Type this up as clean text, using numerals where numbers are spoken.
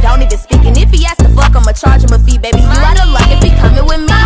don't even speak. And if he asks to fuck, I'ma charge him a fee, baby. You out of luck if he coming with me.